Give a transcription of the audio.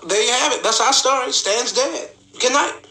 there you have it. That's our story. Stan's dead. Good night.